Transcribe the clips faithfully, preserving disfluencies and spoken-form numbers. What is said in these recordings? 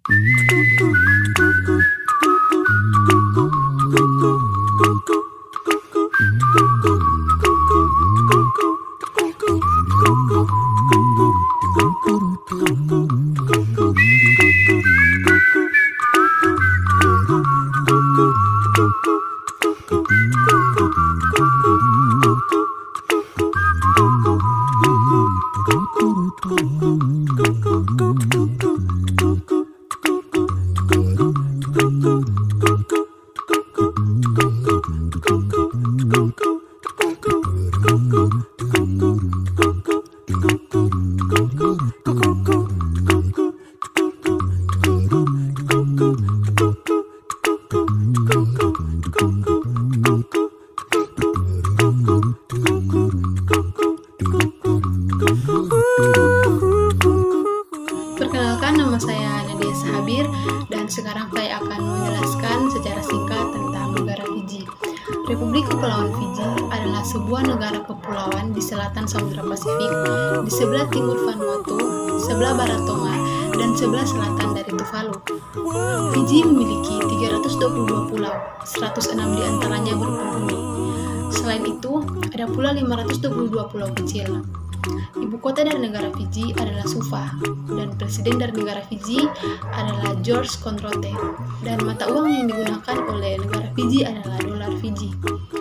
Perkenalkan, nama saya Nadia Sahabir dan sekarang saya akan menjelaskan secara singkat tentang negara Fiji. Republik Kepulauan Fiji adalah sebuah negara kepulauan di selatan Samudra Pasifik, di sebelah timur Vanuatu, sebelah barat Tonga, dan sebelah selatan dari Tuvalu. Fiji memiliki tiga ratus dua puluh dua pulau, seratus enam diantaranya berpenghuni. Selain itu, ada pula lima ratus dua puluh dua pulau kecil. Ibu kota dari negara Fiji adalah Suva, dan presiden dari negara Fiji adalah George Conrote, dan mata uang yang digunakan oleh negara Fiji adalah dolar Fiji.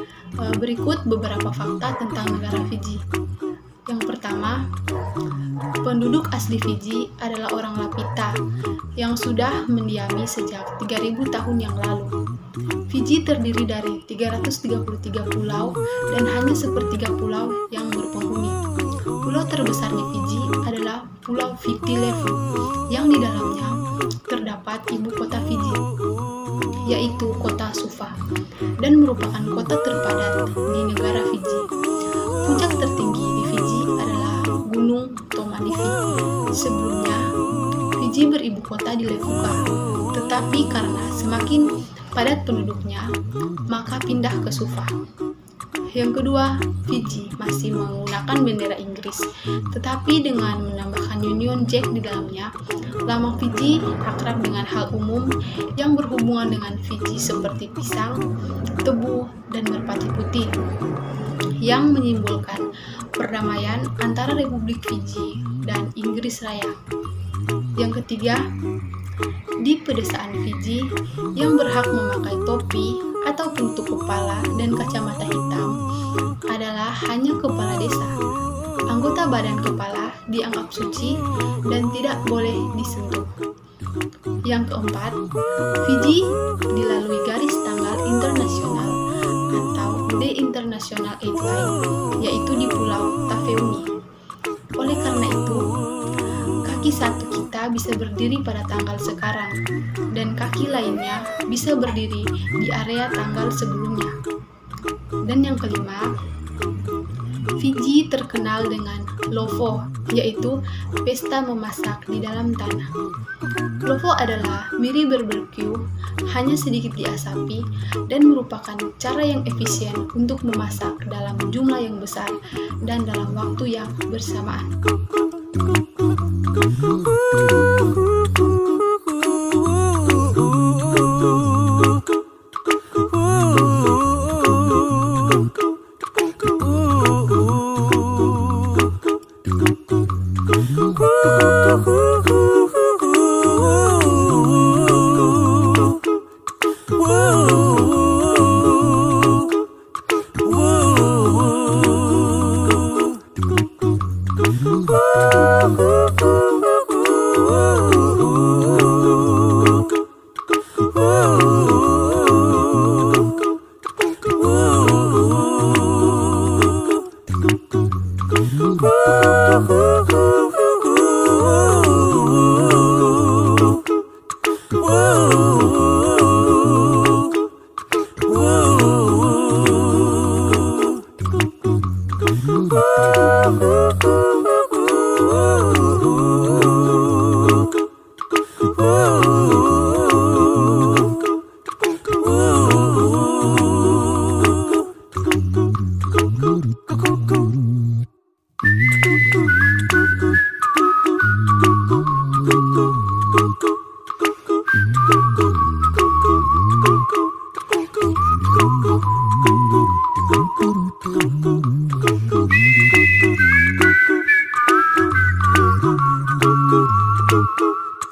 Berikut beberapa fakta tentang negara Fiji. Yang pertama, penduduk asli Fiji adalah orang Lapita yang sudah mendiami sejak tiga ribu tahun yang lalu. Fiji terdiri dari tiga ratus tiga puluh tiga pulau dan hanya sepertiga pulau yang berpenghuni. Pulau terbesarnya Fiji adalah Pulau Viti-Levu, yang di dalamnya terdapat ibu kota Fiji, yaitu kota Suva, dan merupakan kota terpadat di negara Fiji. Puncak tertinggi di Fiji adalah Gunung Tomanifi. Sebelumnya, Fiji beribu kota di Levuka, tetapi karena semakin padat penduduknya, maka pindah ke Suva. Yang kedua, Fiji masih menggunakan bendera Inggris, tetapi dengan menambahkan Union Jack di dalamnya, lambang Fiji akrab dengan hal umum yang berhubungan dengan Fiji seperti pisang, tebu, dan merpati putih, yang menyimbolkan perdamaian antara Republik Fiji dan Inggris Raya. Yang ketiga, di pedesaan Fiji yang berhak memakai topi atau penutup kepala dan kacamata hitam adalah hanya kepala desa. Anggota badan kepala dianggap suci dan tidak boleh disentuh. Yang keempat, Fiji dilalui garis tanggal internasional atau The International Aid Line, yaitu di Pulau Taveuni. Oleh karena itu, kaki satu kita bisa berdiri pada tanggal sekarang, dan kaki lainnya bisa berdiri di area tanggal sebelumnya. Dan yang kelima, Fiji terkenal dengan Lovo, yaitu pesta memasak di dalam tanah. Lovo adalah miri barbeque, hanya sedikit diasapi, dan merupakan cara yang efisien untuk memasak dalam jumlah yang besar dan dalam waktu yang bersamaan.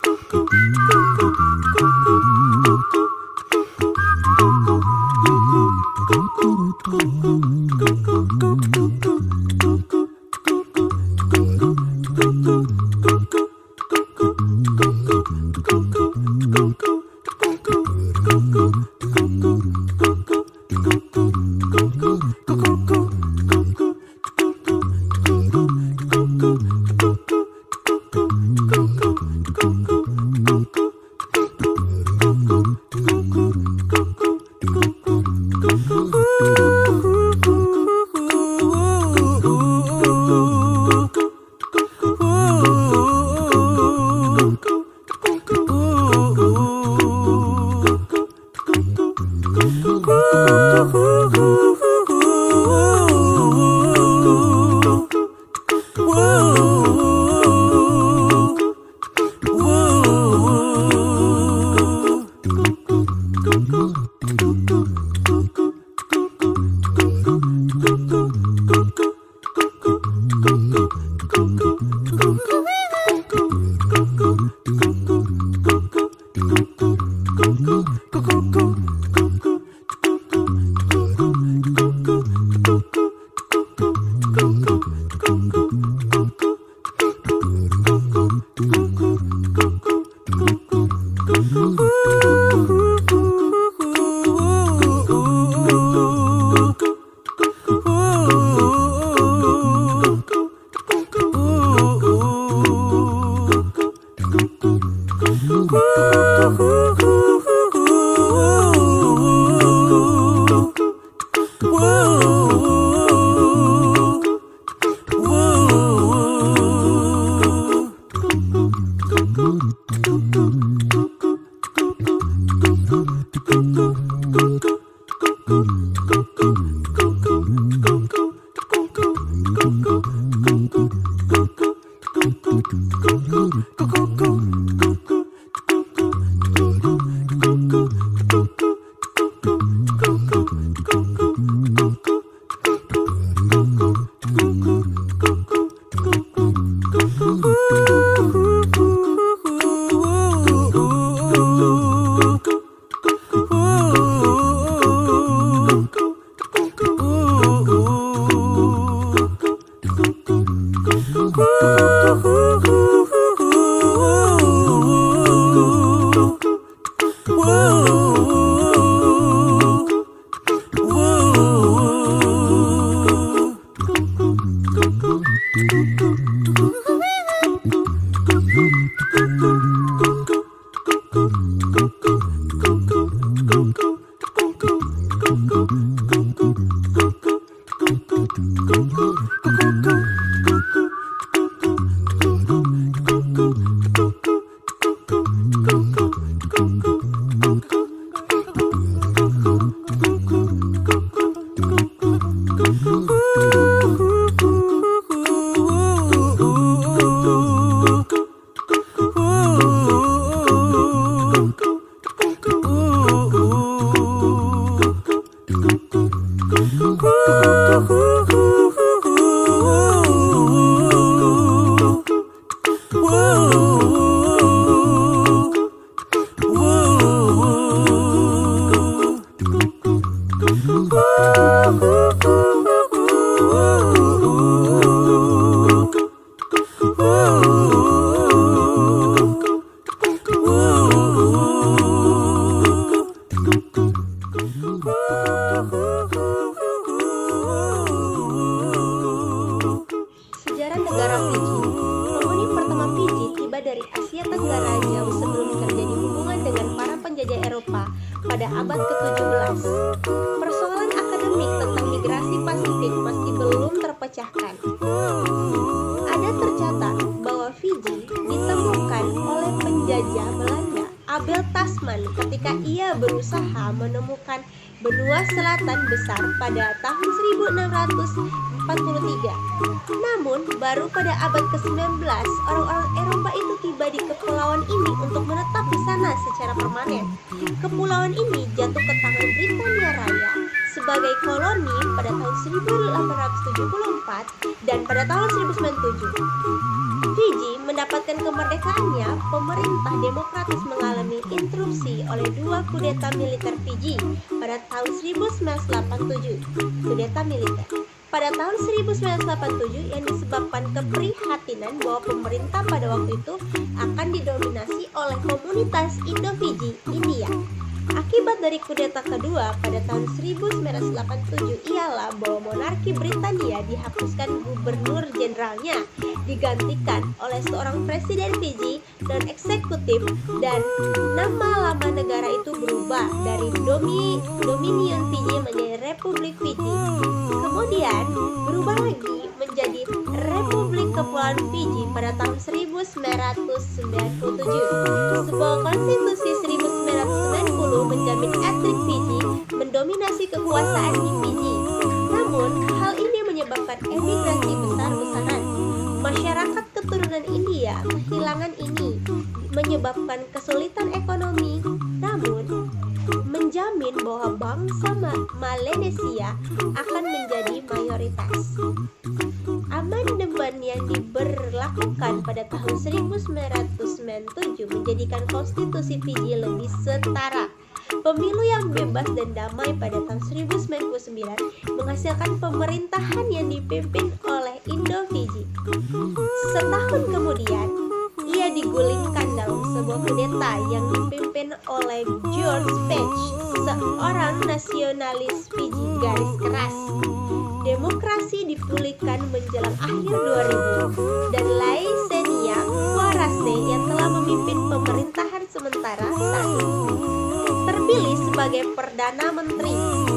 dari Asia Tenggara jauh sebelum terjadi hubungan dengan para penjajah Eropa pada abad ketujuh belas. Persoalan akademik tentang migrasi Pasifik masih belum terpecahkan. Ada tercatat bahwa Fiji ditemukan oleh penjajah Belanda Abel Tasman ketika ia berusaha menemukan benua selatan besar pada tahun seribu enam ratus empat puluh tiga. Namun, baru pada abad kesembilan belas, orang-orang Eropa itu tiba di kepulauan ini untuk menetap di sana secara permanen. Kepulauan ini jatuh ke tangan Britania Raya sebagai koloni pada tahun seribu delapan ratus tujuh puluh empat dan pada tahun seribu sembilan ratus tujuh. Fiji mendapatkan mendapatkan kemerdekaannya, pemerintah demokratis mengalami interupsi oleh dua kudeta militer Fiji pada tahun seribu sembilan ratus delapan puluh tujuh. Kudeta militer pada tahun seribu sembilan ratus delapan puluh tujuh yang disebabkan keprihatinan bahwa pemerintah pada waktu itu akan didominasi oleh komunitas Indo-Fiji, India. Akibat dari kudeta kedua pada tahun seribu sembilan ratus delapan puluh tujuh ialah bahwa monarki Britania dihapuskan gubernur jenderalnya, digantikan oleh seorang presiden Fiji dan eksekutif, dan nama lama negara itu berubah dari Domi, Dominion Fiji menjadi Republik Fiji. Kemudian berubah lagi menjadi Republik Kepulauan Fiji pada tahun seribu sembilan ratus sembilan puluh tujuh. Sebuah konstitusi seribu sembilan ratus sembilan puluh menjamin etnik Fiji mendominasi kekuasaan di Fiji. Namun, hal ini menyebabkan emigrasi besar-besaran. Masyarakat keturunan India kehilangan ini, menyebabkan kesulitan ekonomi. Namun, menjamin bahwa bangsa Melanesia akan menjadi mayoritas. Amandemen yang diberlakukan pada tahun seribu sembilan ratus sembilan puluh tujuh menjadikan konstitusi Fiji lebih setara. Pemilu yang bebas dan damai pada tahun seribu sembilan puluh sembilan menghasilkan pemerintahan yang dipimpin oleh Indo-Fiji. Setahun kemudian, ia digulingkan dalam sebuah kudeta yang dipimpin oleh George Patch, seorang nasionalis Fiji garis keras. Demokrasi dipulihkan menjelang akhir dua ribu, dan Laisenia Warase yang telah memimpin pemerintahan sementara saat ini terpilih sebagai Perdana Menteri.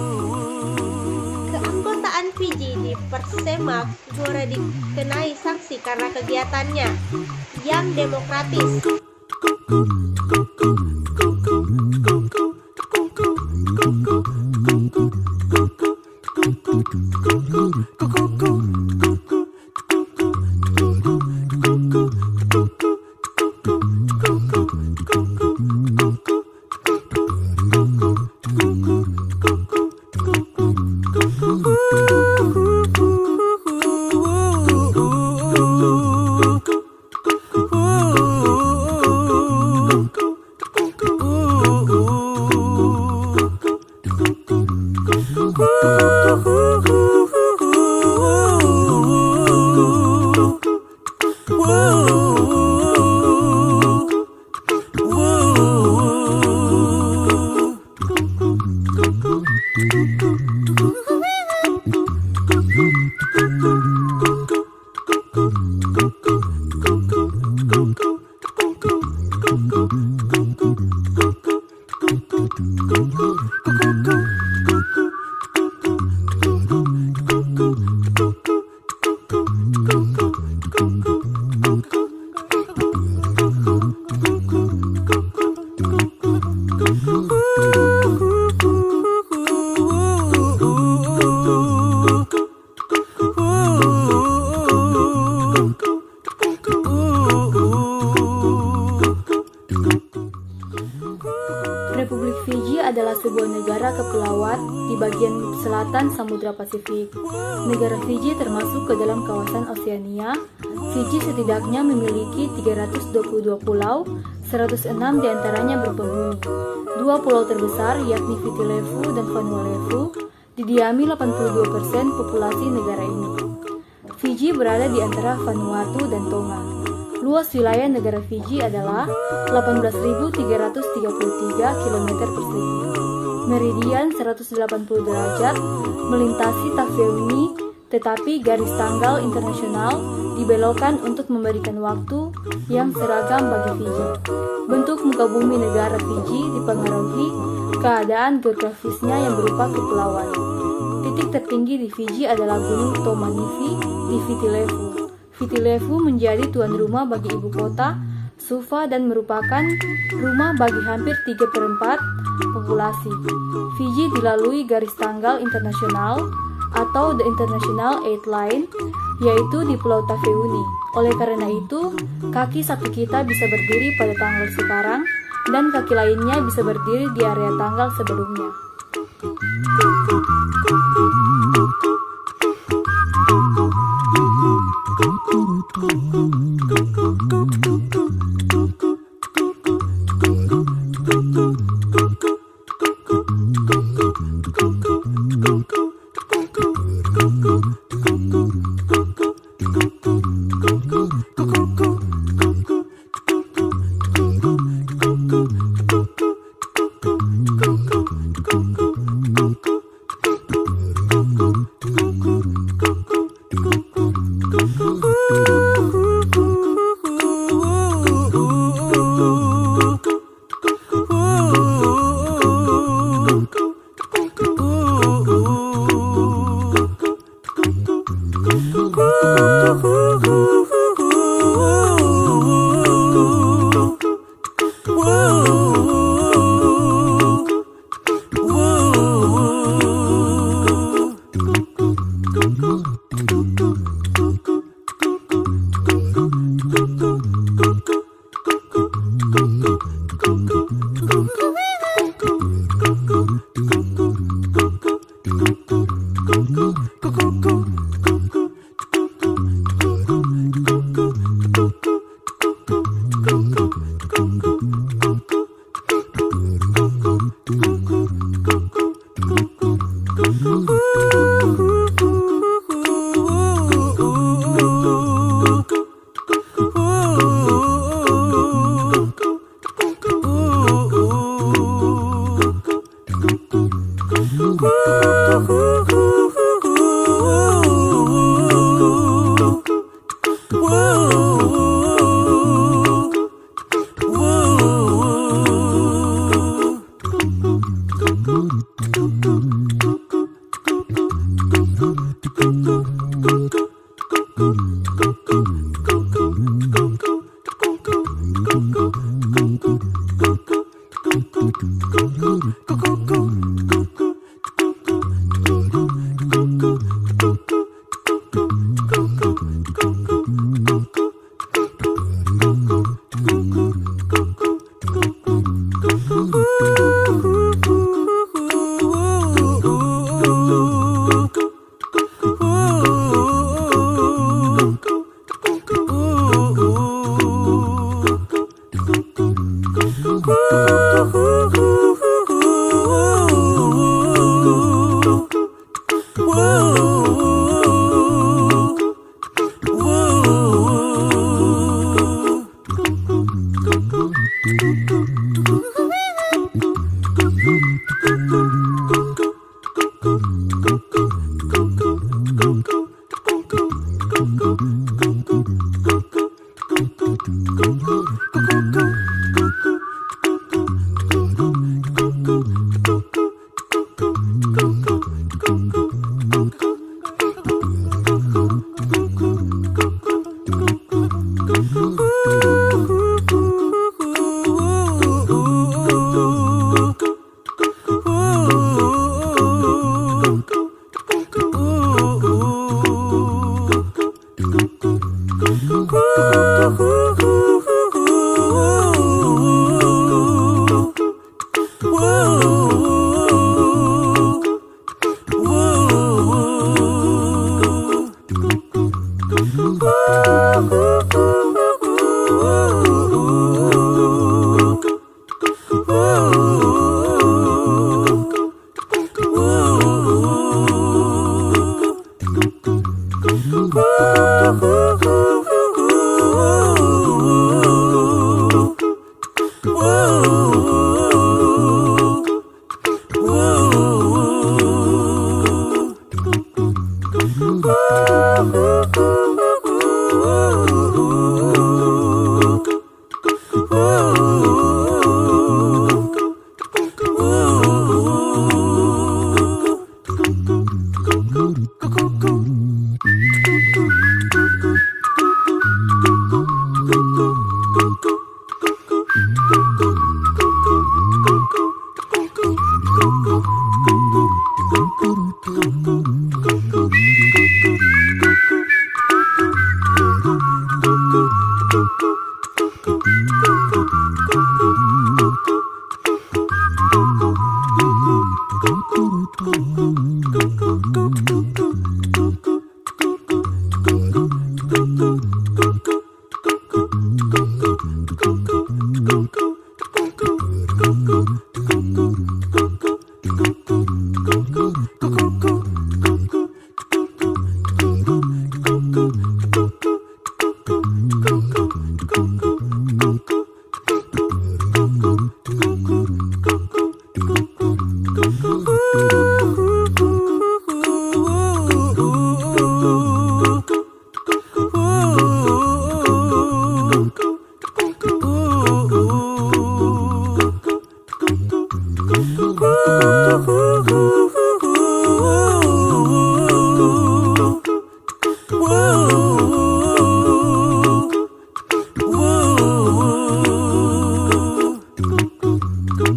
Keanggotaan Fiji di Persemak Gora dikenai sanksi karena kegiatannya yang demokratis. Republik Fiji adalah sebuah negara kepulauan di bagian selatan Samudra Pasifik. Negara Fiji termasuk ke dalam kawasan Oseania. Fiji setidaknya memiliki tiga ratus dua puluh dua pulau, seratus enam diantaranya berpenghuni. Dua pulau terbesar, yakni Viti Levu dan Vanuatu, didiami delapan puluh dua persen populasi negara ini. Fiji berada di antara Vanuatu dan Tonga. Luas wilayah negara Fiji adalah delapan belas ribu tiga ratus tiga puluh tiga kilometer persegi. Meridian seratus delapan puluh derajat melintasi Taveuni, tetapi garis tanggal internasional dibelokkan untuk memberikan waktu yang seragam bagi Fiji. Bentuk muka bumi negara Fiji dipengaruhi keadaan geografisnya yang berupa kepulauan. Titik tertinggi di Fiji adalah Gunung Tomanifi di Viti Levu. Viti Levu menjadi tuan rumah bagi ibu kota, Suva, dan merupakan rumah bagi hampir tiga per empat populasi. Fiji dilalui garis tanggal internasional atau The International Eight Line, yaitu di Pulau Taveuni. Oleh karena itu, kaki satu kita bisa berdiri pada tanggal sekarang, dan kaki lainnya bisa berdiri di area tanggal sebelumnya. Thank you.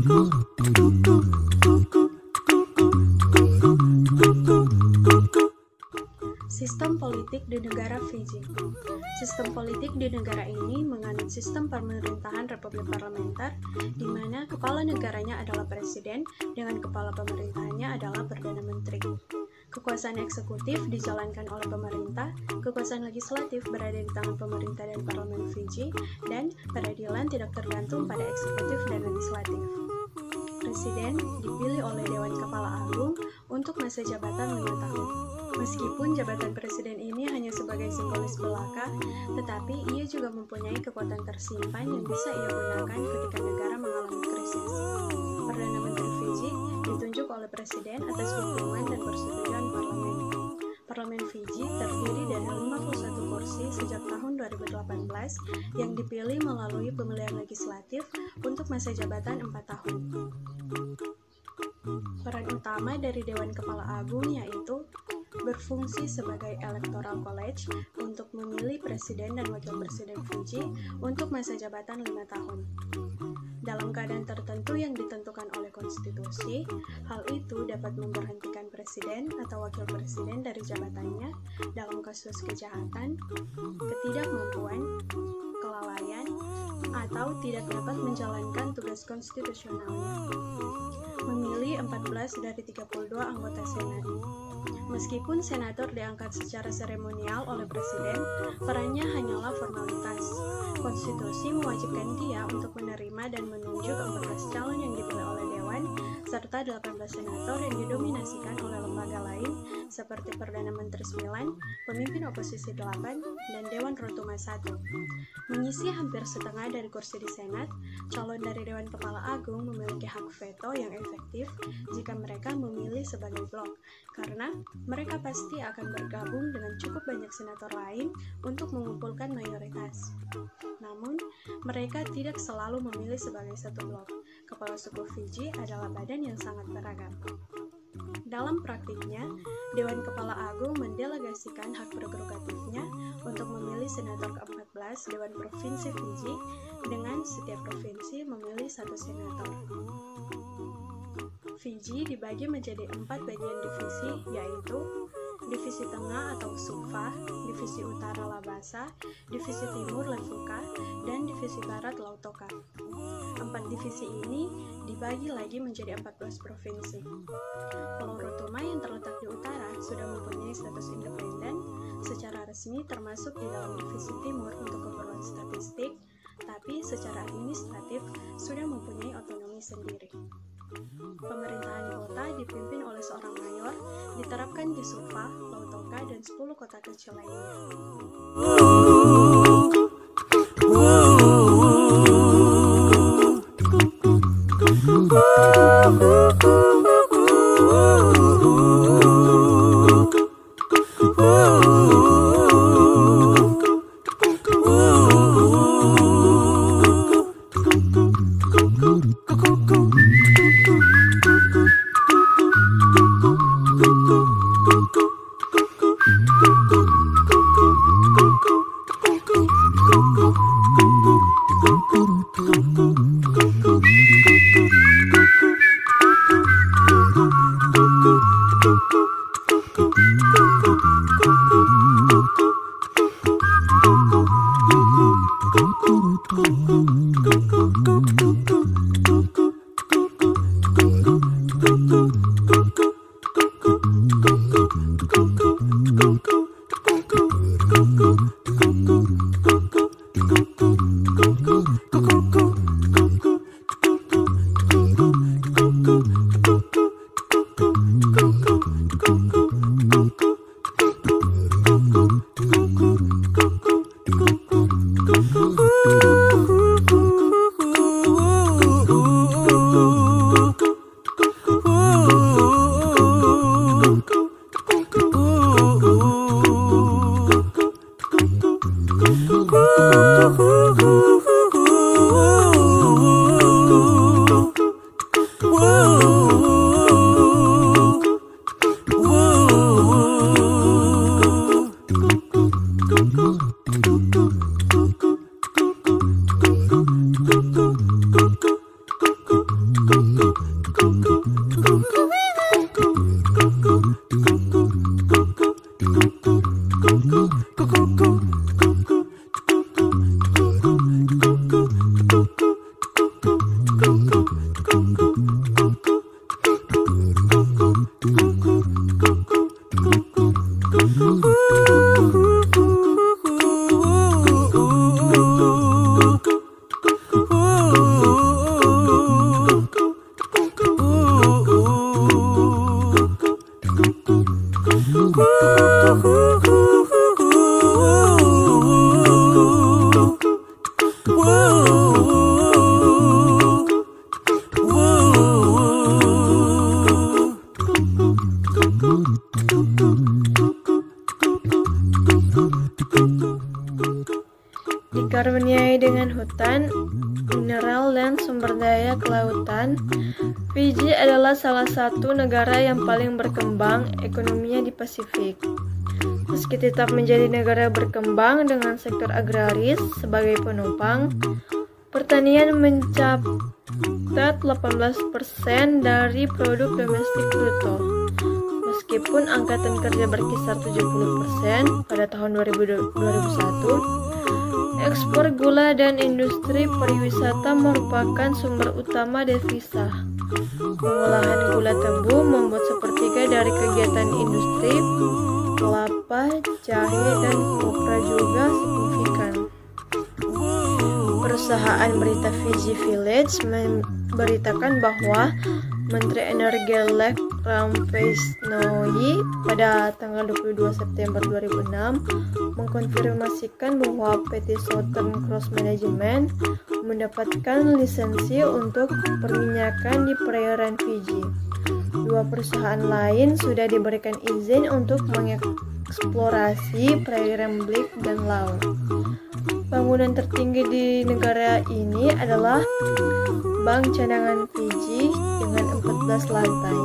Sistem politik di negara Fiji. Sistem politik di negara ini menganut sistem pemerintahan republik parlementer, di mana kepala negaranya adalah presiden dengan kepala pemerintahannya adalah Perdana Menteri. Kekuasaan eksekutif dijalankan oleh pemerintah, kekuasaan legislatif berada di tangan pemerintah dan parlemen Fiji, dan peradilan tidak tergantung pada eksekutif dan legislatif. Presiden dipilih oleh Dewan Kepala Agung untuk masa jabatan lima tahun. Meskipun jabatan presiden ini hanya sebagai simbolis belaka, tetapi ia juga mempunyai kekuatan tersimpan yang bisa ia gunakan ketika negara mengalami krisis. Perdana Menteri Fiji ditunjuk oleh presiden atas dukungan dan persetujuan parlemen. Parlemen Fiji terdiri dari lima puluh satu kursi sejak tahun dua ribu delapan belas yang dipilih melalui pemilihan legislatif untuk masa jabatan empat tahun. Peran utama dari Dewan Kepala Agung yaitu berfungsi sebagai electoral college untuk memilih presiden dan wakil presiden Fiji untuk masa jabatan lima tahun. Dalam keadaan tertentu yang ditentukan oleh konstitusi, hal itu dapat memberhentikan presiden atau wakil presiden dari jabatannya dalam kasus kejahatan, ketidakmampuan, kelalaian, atau tidak dapat menjalankan tugas konstitusionalnya. Memilih empat belas dari tiga puluh dua anggota Senat. Meskipun senator diangkat secara seremonial oleh presiden, perannya hanyalah formalitas. Konstitusi mewajibkan dia untuk menerima dan menunjuk empat belas calon yang dipilih oleh Dewan, serta delapan belas senator yang didominasikan oleh lembaga lain seperti Perdana Menteri sembilan, Pemimpin Oposisi delapan, dan Dewan Rotuma satu. Mengisi hampir setengah dari kursi di Senat, calon dari Dewan Kepala Agung memiliki hak veto yang efektif jika mereka memilih sebagai blok, karena mereka pasti akan bergabung dengan cukup banyak senator lain untuk mengumpulkan mayoritas. Namun, mereka tidak selalu memilih sebagai satu blok. Kepala suku Fiji adalah badan yang sangat beragam. Dalam praktiknya, Dewan Kepala Agung mendelegasikan hak prerogatifnya untuk memilih senator ke empat belas Dewan Provinsi Fiji, dengan setiap provinsi memilih satu senator. Fiji dibagi menjadi empat bagian divisi, yaitu Divisi Tengah atau Suva, Divisi Utara Labasa, Divisi Timur Levuka, dan Divisi Barat Lautoka. Empat divisi ini dibagi lagi menjadi empat belas provinsi. Pulau Rotuma yang terletak di utara sudah mempunyai status independen secara resmi termasuk di dalam Divisi Timur untuk keperluan statistik, tapi secara administratif sudah mempunyai otonomi sendiri. Pemerintahan kota dipimpin oleh seorang mayor, diterapkan di Suva, Lautoka, dan sepuluh kota kecil lainnya. Selatan, Fiji adalah salah satu negara yang paling berkembang ekonominya di Pasifik. Meski tetap menjadi negara berkembang dengan sektor agraris sebagai penopang, pertanian mencatat delapan belas persen dari produk domestik bruto. Meskipun angkatan kerja berkisar tujuh puluh persen pada tahun dua ribu satu, ekspor gula dan industri pariwisata merupakan sumber utama devisa. Pengolahan gula tebu membuat sepertiga dari kegiatan industri, kelapa, jahe, dan kopra juga signifikan. Perusahaan berita Fiji Village memberitakan bahwa Menteri Energi Lek Rampesnoyi pada tanggal dua puluh dua September dua ribu enam mengkonfirmasikan bahwa P T Southern Cross Management mendapatkan lisensi untuk perminyakan di perairan Fiji. Dua perusahaan lain sudah diberikan izin untuk mengeksplorasi perairan Blik dan laut. Bangunan tertinggi di negara ini adalah Bank Cadangan Fiji dengan empat belas lantai.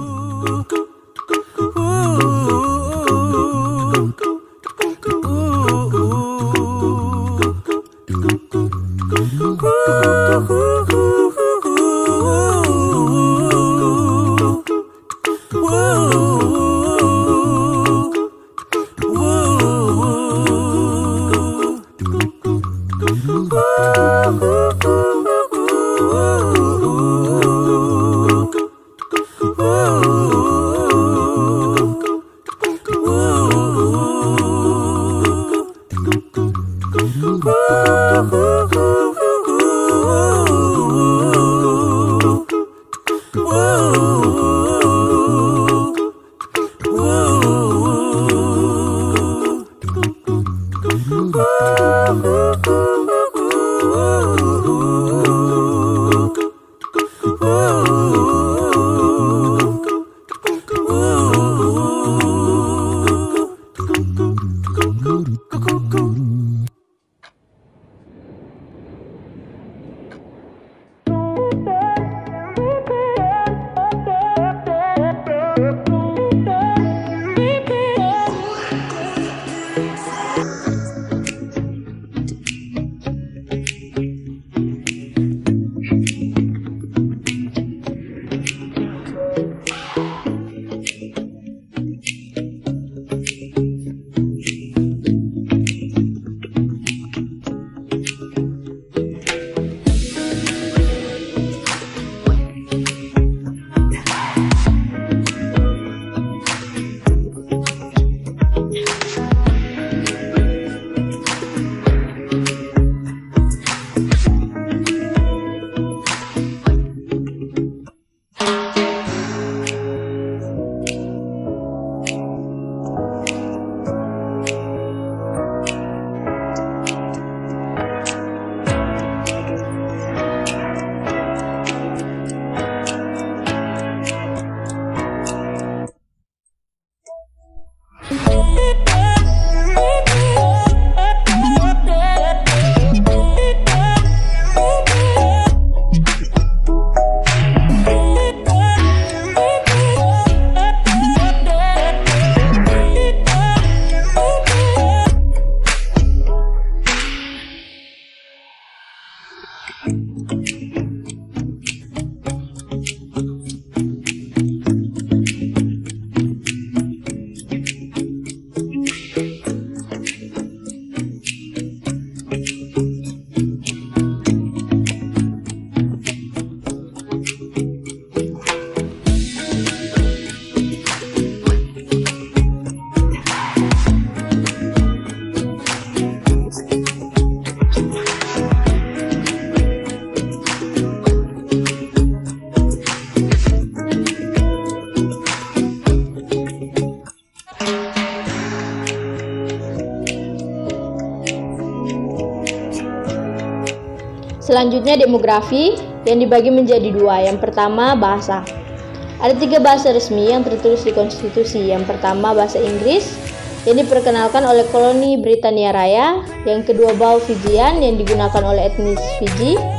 Selanjutnya demografi yang dibagi menjadi dua. Yang pertama bahasa. Ada tiga bahasa resmi yang tertulis di konstitusi. Yang pertama bahasa Inggris yang diperkenalkan oleh koloni Britania Raya. Yang kedua Bao Fijian yang digunakan oleh etnis Fiji.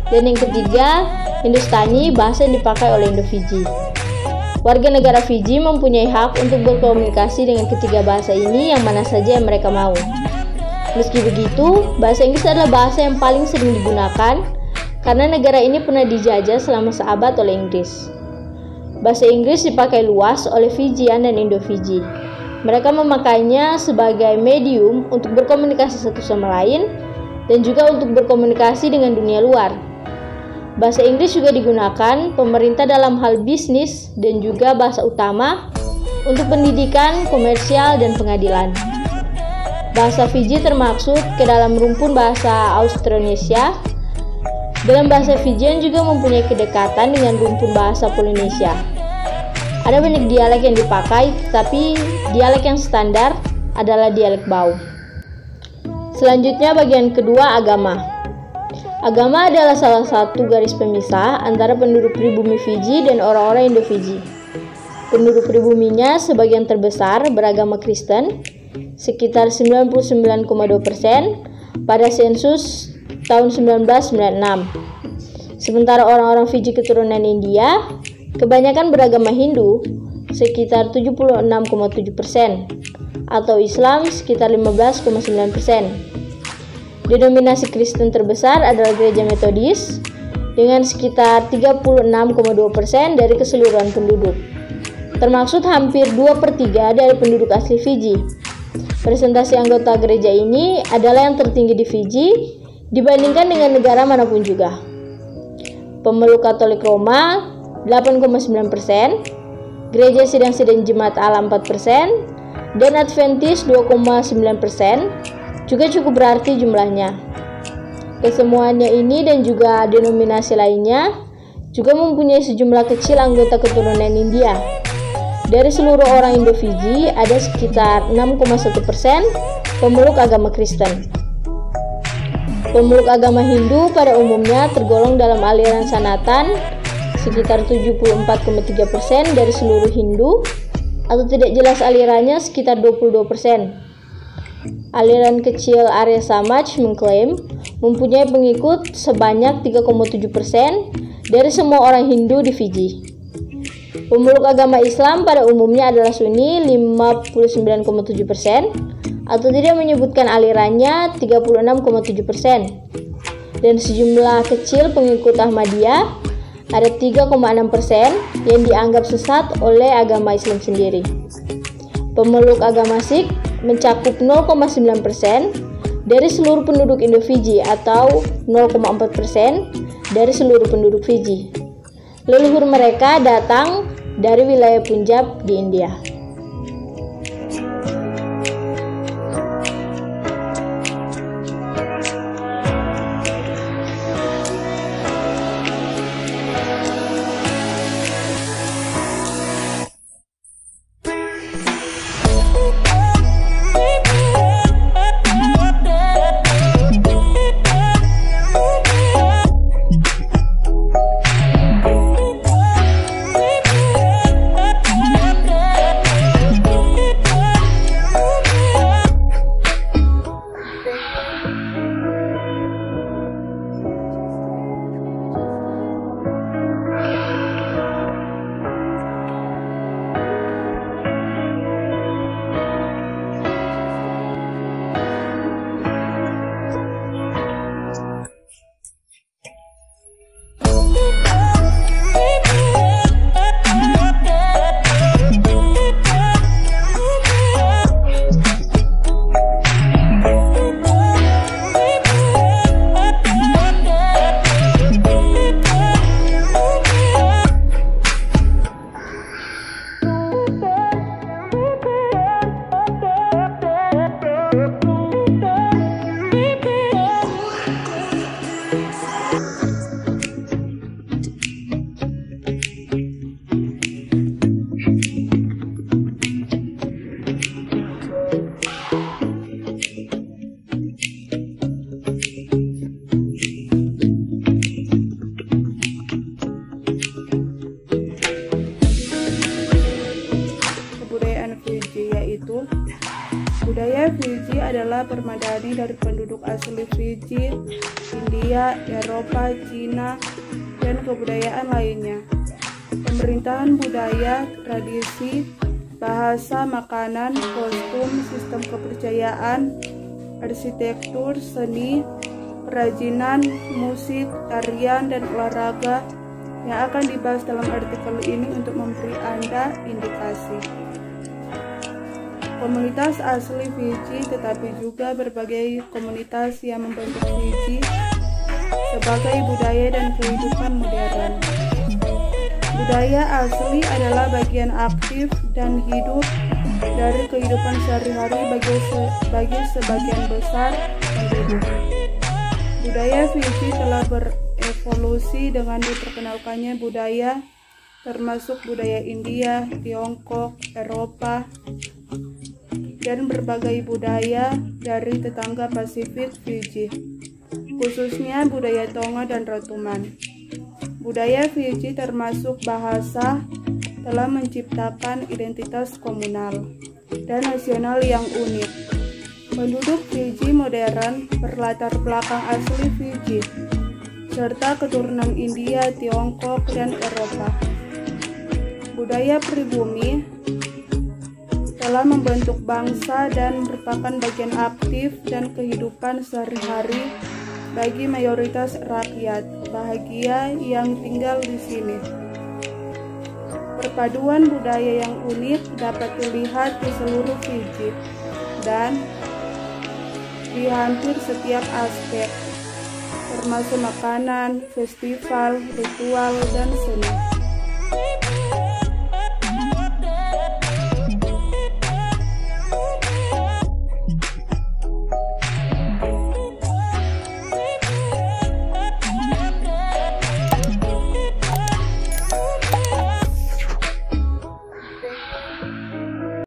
Dan yang ketiga, Hindustani, bahasa yang dipakai oleh Indo-Fiji. Warga negara Fiji mempunyai hak untuk berkomunikasi dengan ketiga bahasa ini yang mana saja yang mereka mau. Meski begitu, bahasa Inggris adalah bahasa yang paling sering digunakan karena negara ini pernah dijajah selama seabad oleh Inggris. Bahasa Inggris dipakai luas oleh Fijian dan Indo-Fiji. Mereka memakainya sebagai medium untuk berkomunikasi satu sama lain dan juga untuk berkomunikasi dengan dunia luar. Bahasa Inggris juga digunakan pemerintah dalam hal bisnis dan juga bahasa utama untuk pendidikan, komersial, dan pengadilan. Bahasa Fiji termaksud ke dalam rumpun bahasa Austronesia. Dalam bahasa Fijian juga mempunyai kedekatan dengan rumpun bahasa Polinesia. Ada banyak dialek yang dipakai, tetapi dialek yang standar adalah dialek Bau. Selanjutnya bagian kedua, agama. Agama adalah salah satu garis pemisah antara penduduk pribumi Fiji dan orang-orang Indo-Fiji. Penduduk pribuminya sebagian terbesar beragama Kristen, sekitar sembilan puluh sembilan koma dua persen pada sensus tahun seribu sembilan ratus sembilan puluh enam. Sementara orang-orang Fiji keturunan India kebanyakan beragama Hindu, sekitar tujuh puluh enam koma tujuh persen, atau Islam sekitar lima belas koma sembilan persen. Denominasi Kristen terbesar adalah Gereja Metodis dengan sekitar tiga puluh enam koma dua persen dari keseluruhan penduduk, termaksud hampir dua per tiga dari penduduk asli Fiji. Presentasi anggota gereja ini adalah yang tertinggi di Fiji dibandingkan dengan negara manapun juga. Pemeluk Katolik Roma delapan koma sembilan persen, Gereja Sidang-Sidang Jemaat Allah empat persen, dan Adventis dua koma sembilan persen, juga cukup berarti jumlahnya. Kesemuanya ini dan juga denominasi lainnya juga mempunyai sejumlah kecil anggota keturunan India. Dari seluruh orang Indo-Fiji ada sekitar enam koma satu persen pemeluk agama Kristen. Pemeluk agama Hindu pada umumnya tergolong dalam aliran Sanatan, sekitar tujuh puluh empat koma tiga persen dari seluruh Hindu, atau tidak jelas alirannya sekitar dua puluh dua persen. Aliran kecil Arya Samaj mengklaim mempunyai pengikut sebanyak tiga koma tujuh persen dari semua orang Hindu di Fiji. Pemeluk agama Islam pada umumnya adalah Sunni lima puluh sembilan koma tujuh persen, atau tidak menyebutkan alirannya tiga puluh enam koma tujuh persen. Dan sejumlah kecil pengikut Ahmadiyah ada tiga koma enam persen yang dianggap sesat oleh agama Islam sendiri. Pemeluk agama Sikh mencakup nol koma sembilan persen dari seluruh penduduk Indo-Fiji atau nol koma empat persen dari seluruh penduduk Fiji. Leluhur mereka datang dari wilayah Punjab di India. Budaya Fiji adalah permadani dari penduduk asli Fiji, India, Eropa, Cina, dan kebudayaan lainnya. Pemerintahan budaya, tradisi, bahasa, makanan, kostum, sistem kepercayaan, arsitektur, seni, kerajinan, musik, tarian, dan olahraga yang akan dibahas dalam artikel ini untuk memberi Anda indikasi. Komunitas asli Fiji, tetapi juga berbagai komunitas yang membentuk Fiji sebagai budaya dan kehidupan modern. Budaya asli adalah bagian aktif dan hidup dari kehidupan sehari-hari bagi, se bagi sebagian besar penduduk. Budaya Fiji telah berevolusi dengan diperkenalkannya budaya termasuk budaya India, Tiongkok, Eropa, dan berbagai budaya dari tetangga Pasifik Fiji, khususnya budaya Tonga dan Rotuman. Budaya Fiji termasuk bahasa telah menciptakan identitas komunal dan nasional yang unik. Penduduk Fiji modern berlatar belakang asli Fiji, serta keturunan India, Tiongkok, dan Eropa. Budaya pribumi telah membentuk bangsa dan merupakan bagian aktif dan kehidupan sehari-hari bagi mayoritas rakyat bahagia yang tinggal di sini. Perpaduan budaya yang unik dapat dilihat di seluruh Fiji dan di hampir setiap aspek, termasuk makanan, festival, ritual, dan seni.